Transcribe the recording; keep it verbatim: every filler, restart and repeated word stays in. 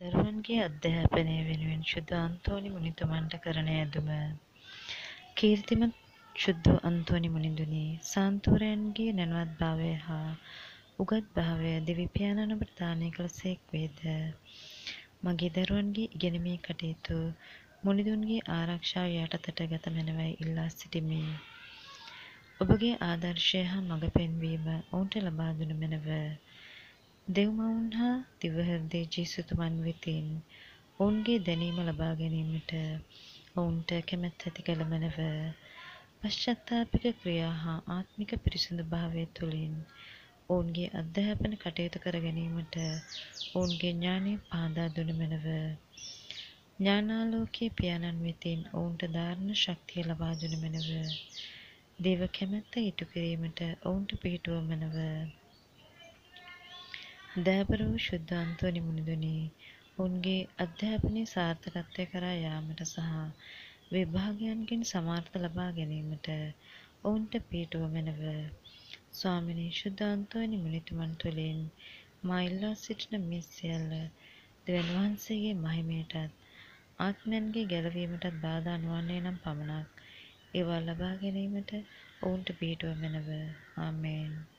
දරුවන්ගේ අධ්‍යාපනය වෙනුවෙන් ශුද්ධ අන්තෝනි මුනිතුමන්ට කරන ඇදුම. කීර්තිමත් ශුද්ධ අන්තෝනි මුනිඳුනි, සාන්තුවරයන්ගේ නැණවත් භාවය හා උගත් භාවය දෙවිපියාණන් ඔබට දානය කළ සේක් වේද. මගේ දරුවන්ගේ ඉගෙනීමේ කටයුතු මුනිඳුන්ගේ ආරක්ෂාව යටතට ගත මැනවයි ඉල්ලා සිටිමි. ඔබගේ ආදර්ශය හා මඟ පෙන්වීම ඔවුන්ට ලබා දුන මැනව. දෙව්මවුන් හා දිවහෘදය ජේසුතුමන් වෙතින් ඔවුන්ගේ දැනීම ලබා ගැනීමට ඔවුන්ට කැමැත්ත ඇති කළ මැනව. පශ්චාත්තාපික ක්‍රියා හා ආත්මික පිරිසිදු භාවය තුළින් ඔවුන්ගේ අධ්‍යාපන කටයුතු කර ගැනීමට ඔවුන්ගේ ඥානය පහදා දුන මැනව. ඥානාලෝකයේ පියාණන් වෙතින් ඔවුන්ට ධාරණ ශක්තිය ලබා දුන මැනව. දේව කැමැත්ත ඉටු කිරීමට ඔවුන්ට පිහිටුව මැනව. දයාබර වූ ශුද්ධ අන්තෝනි මුනිඳුනි, ඔවුන්ගේ අධ්‍යාපනය සාර්ථකත්වය කරා යාමට සහ විභාගයන්ගෙන් සමාර්ථ ලබා ගැනීමට ඔවුන්ට පිහිටුව මැනව. ස්වාමිනී ශුද්ධ අන්තෝනි මුනිතුමන් තුළින් මා ඉල්ලා සිටින මේ සියල්ල දෙවියන් වහන්සේගේ මහිමයටත් ආත්මයන්ගේ ගැලවීමටත් බාධා නොවන්නේ නම් පමණක් ඒවා ලබා ගැනීමට ඔවුන්ට පිහිටුව මැනව. ආමේන්.